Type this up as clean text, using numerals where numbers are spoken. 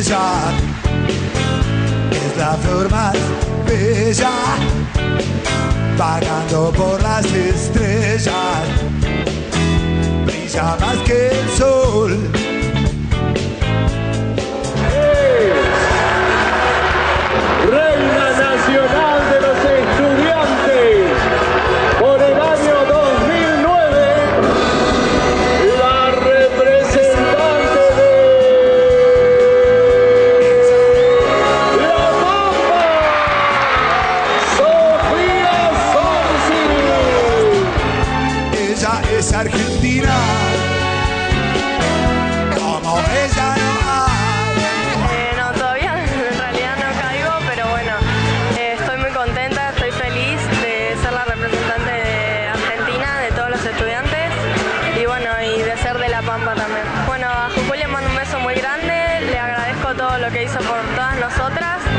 ella es la flor más bella, vagando por las estrellas, brilla más que el sol. Reina Nacional de los Estudiantes por el año 2009, la representante de La Pampa, Sofía Sonsi. Ella es argentina, como ella no hay. No, todavía en realidad no caigo, pero bueno, estoy muy contenta, estoy feliz de ser la representante de Argentina, de todos los estudiantes y bueno, y de ser de La Pampa también. Bueno, a Jujuy le mando un beso muy grande, le agradezco todo lo que hizo por todas nosotras